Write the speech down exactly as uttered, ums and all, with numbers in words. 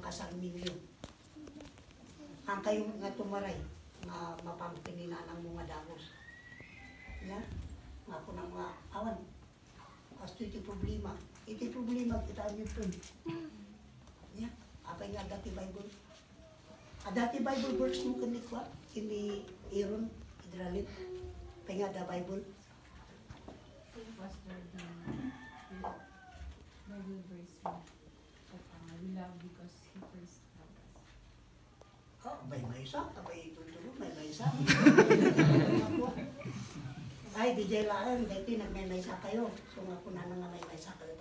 kasang ninyo. Ang kayo nga tumaray, nga mapampinina ng mga dagos. Ya, nga po ng mga awan. Kasto iti problema. Iti problema kita nyo po. Ya, apay nga dati Bible. A dati Bible verse mo kanikwa, kini Aaron, Idralit. Apay nga da Bible. Pastor, the Bible verse mo. We love because He first loved us. Oh, may may isa, abay tutulo, may may isa. Ay, di jay laan, dati nagmay may isa kayo. So nga po na nga may may isa kayo.